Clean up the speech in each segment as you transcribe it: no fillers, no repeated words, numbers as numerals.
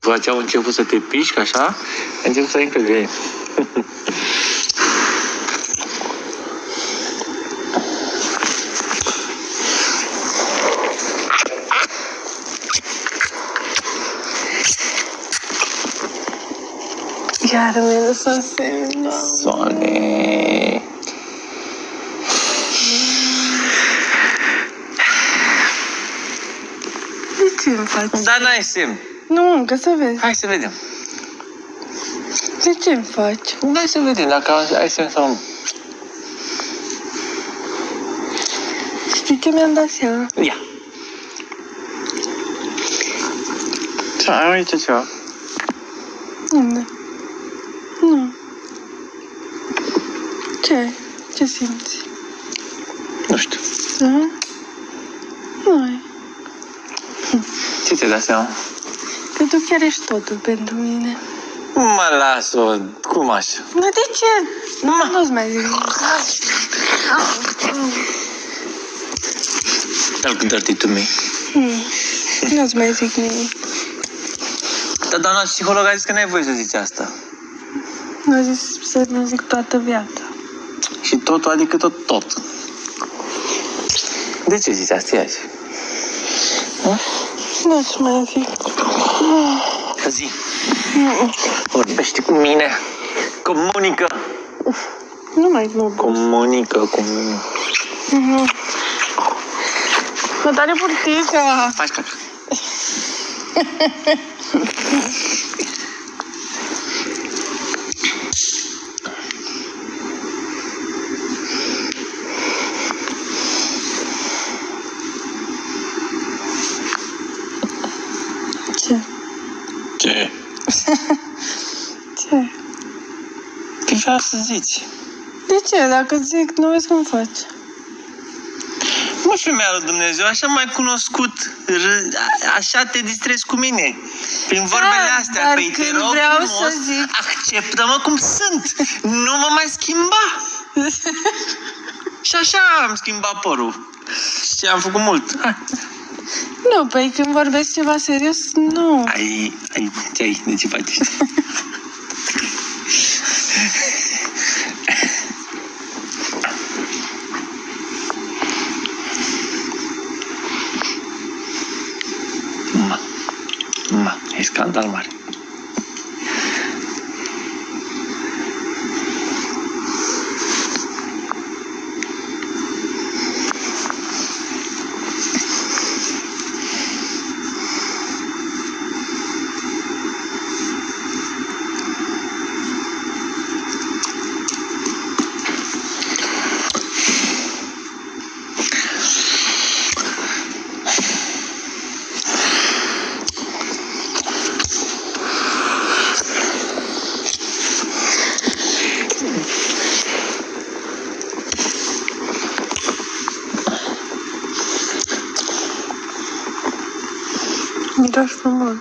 După ce au început să te pișcă așa, ai început să intre grei. Iar mi-e lăsat semnul. Soane. De ce îmi faci? Dar n-ai semn. Nu, încă să vezi. Hai să vedem. De ce îmi faci? Hai să vedem dacă ai semn sau nu. Știi ce mi-am dat seama? Ia. Ce, ai aici ceva? Unde? Nu. Ce? Ce simți? Nu știu. Da? Nu. Ce ți-ai dat seama? Că tu chiar ești totul pentru mine. Mă las-o. Cum așa? Nu, de ce? Nu-ți mai zic. I'll dirty to me. Nu-ți mai zic nimic. Dar doamna psiholog a zis că n-ai voie să zici asta. Nu zis să nu zic toată viața. Și totul, adică tot. De ce zici asta azi? Nu-ți mai zic. Zi. Vorbește cu mine. Comunică. Nu mai nu. Comunică cu mine. Mă tare purtica. Faci caca. Ce? Ce? Ce? Ce vreau să zici? De ce? Dacă zic, nu vezi cum faci. Mă, femeia lui Dumnezeu, așa m-ai cunoscut, așa te distrezi cu mine. Prin vorbele astea, dar păi te când rog vreau frumos, să zic... acceptă-mă cum sunt, nu mă mai schimba. Și așa am schimbat părul. Și am făcut mult. Nu, păi când vorbesc ceva serios, nu. Ce ai? De ce faci? E scandal mare. Miroși frumos.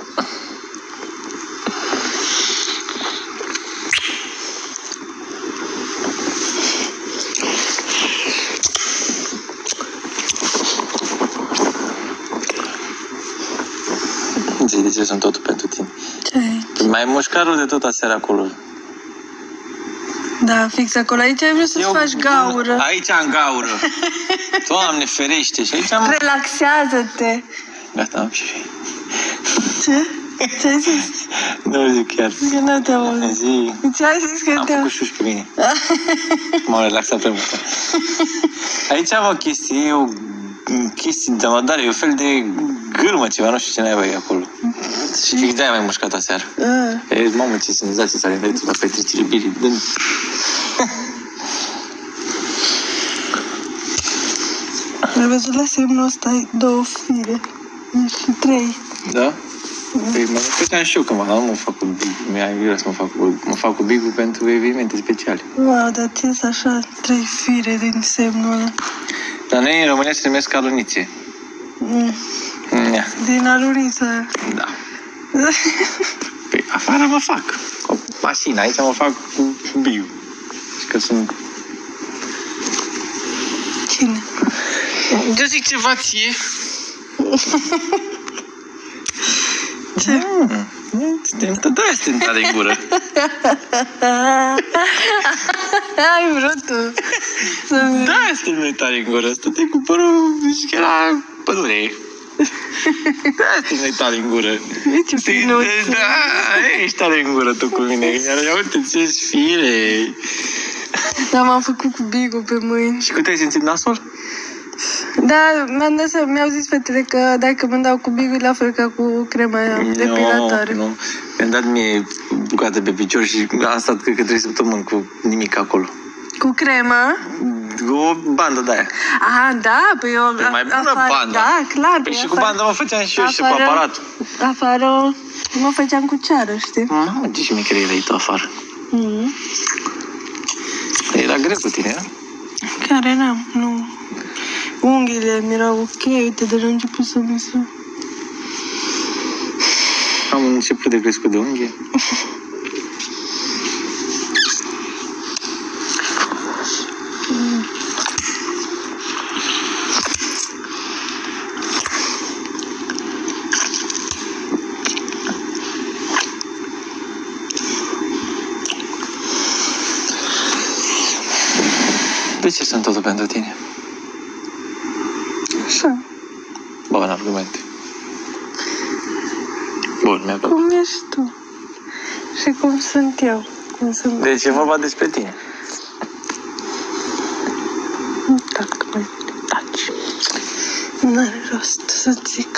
Zi, de ce sunt totul pentru tine? Ce ai? Mai mușcarul de tot aseară acolo. Da, fix acolo. Aici ai vrut să-ți faci gaură. Aici am gaură. Doamne ferește. Și aici am... Relaxează-te. Gata, am și... Ce? Ce ai zis? Nu zic chiar. Că nu te-am auzit. Zi. Ce ai zis că Am făcut șuși pe mine. M-am relaxat prea mult. Aici am o chestie, de mădare, e un fel de gârmă ceva, nu știu ce n-ai băi acolo. Și fix de-aia m-ai mușcat aseară. Mamă, ce senzație s-a revenit la petrecere bine. Ai văzut la semnul ăsta, ai 2 fire. Și 3. Da? Păi mă gândeam și eu că mă fac cu big. Mi-a să mă fac cu big pentru evenimente speciale. Wow, dar ți-s așa 3 fire din semnul ăla. Dar noi în România se numesc alunițe. Din aluniță. Da. Păi afară mă fac cu mașina, aici mă fac cu big. Și că sunt... Cine? Eu zic ceva ție. Ce? Suntem tare în gură. Ai vrut tu să-mi... Da, suntem noi tare în gură. Stăteai cu părul și era pădure. Da, suntem noi tare în gură. Ce finuț. Da, ești tare în gură tu cu mine. Iar ia uite ce fire. Da, m-am făcut cu Bigu pe mâini. Și cum te-ai simțit nasul? Da, mi-au zis fetele că dacă mă dau cu Bigu, la fel ca cu crema aia depilatoare. Nu. Mi-am dat mie bucată pe picior și am stat, cred că 3 săptămâni cu nimic acolo. Cu cremă? O bandă de aia. Ah, da, păi eu... Pe mai bună bandă. Da, clar. Păi și cu bandă mă făceam și eu și cu aparatul. Afară mă făceam cu ceară, știi? Mamă, ce șmecheră erai tu afară. Era greu cu tine, a? Chiar eram, nu. Unghiile mi erau ok, uite, deja am început să mi se... Am început de crescut de unghie. De ce sunt totul pentru tine? Așa. Bun argument. Bun, mi-a plăcut. Cum ești tu? Și cum sunt eu? Cum sunt... Deci e vorba despre tine. Dacă mai taci. N-are rost să zic.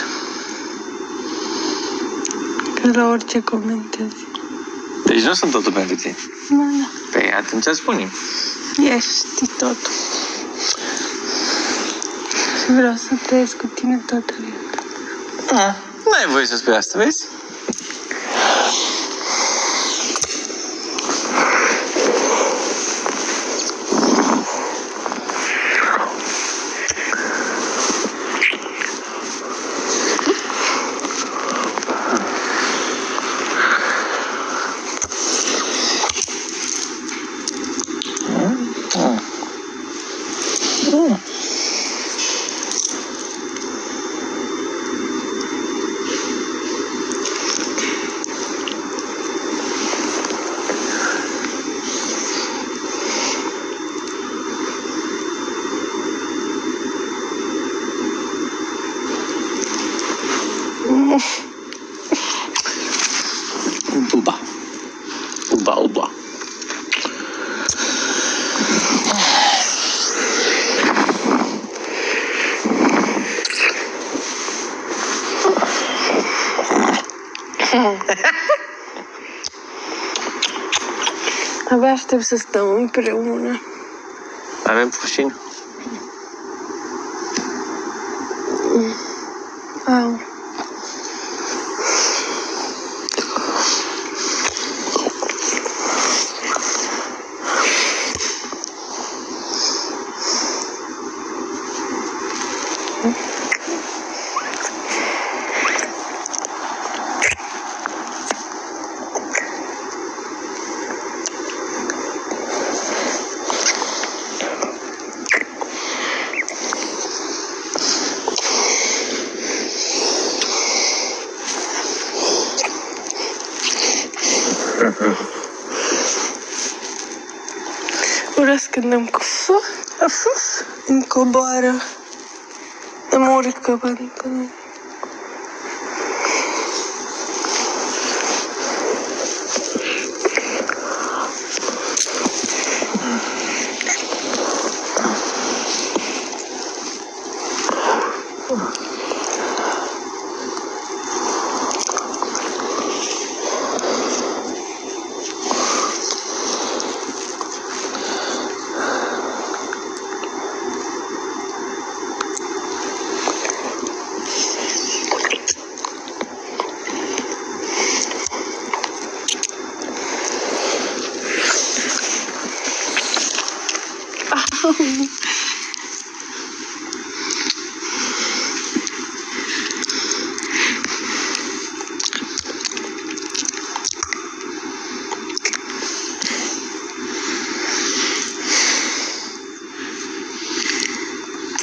Că la orice comentezi. Deci nu sunt totul pentru tine. Da. Păi atunci spune-mi. Ești totul. Și vreau să trăiesc cu tine toată viața. Nu ai voie să spui asta, vezi? Uba. Uba, uba. Abia aștept să stăm împreună. Avem pușin? Au. Urăsc când îmi îmi coboară, îmi urcă pantaloni.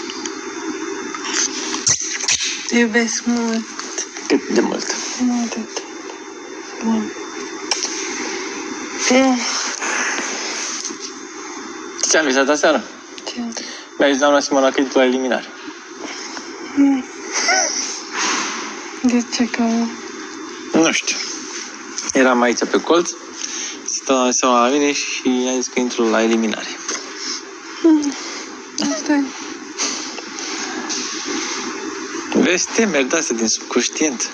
Te iubesc mult. Cât de mult? Mult. Ce am visat aseară? Ce? Mi-a zis doamna Simona că e la eliminare. De ce că... Nu știu. Eram aici pe colț, stăteam seama la mine și i-a zis că intru la eliminare. Asta e. Vezi temeri de-astea din subconștient.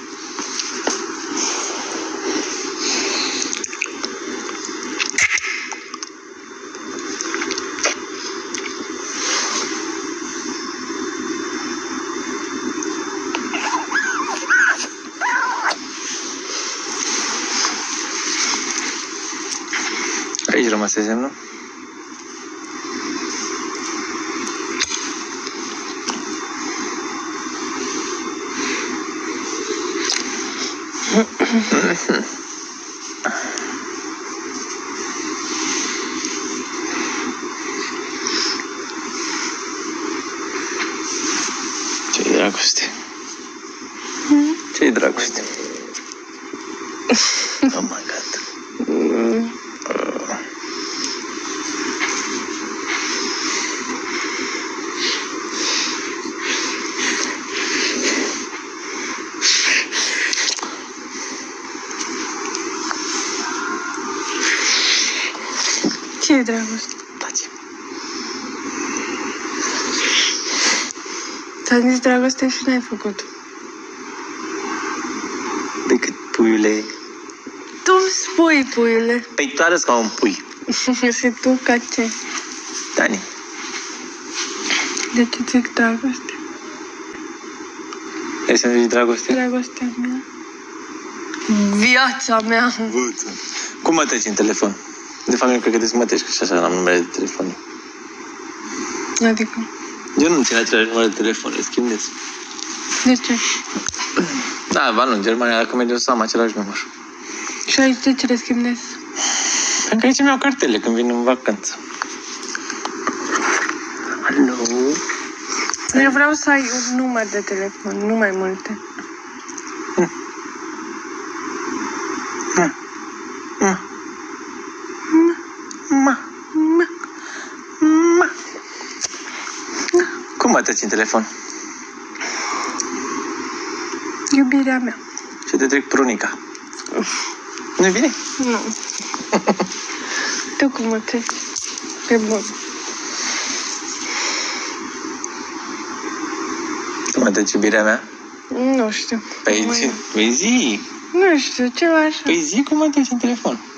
Aici rămase semnul. Ce-i dragoste? Ce-i dragoste? Oh my God. Ce e dragoste? Taci. Ți-am zis dragoste și n-ai făcut. Decât puiule. Tu îmi spui, puiule. Păi tu arăți ca un pui. Și tu ca ce? Dani. De ce zic dragoste? Vrei să-mi zici dragoste? Dragostea mea. Viața mea. Cum mă treci în telefon? De fapt, eu cred că trebuie să mă treci, că și așa am numele de telefon. Adică? Eu nu țin același număr de telefon, le schimbez. De ce? Da, ba nu, în Germania, dacă merg eu să am același număr. Și aici de ce le schimbezi? Pentru că aici mi-au cartele când vin în vacanță. Alo? Eu vreau să ai un număr de telefon, nu mai multe. Cum mă treci în telefon? Iubirea mea. Și te trec prunica. Nu-i bine? Nu. Tu cum mă treci? Pe bun. Cum mă treci iubirea mea? Nu știu. Păi zi. Nu știu, ceva așa. Păi zi cum mă treci în telefon.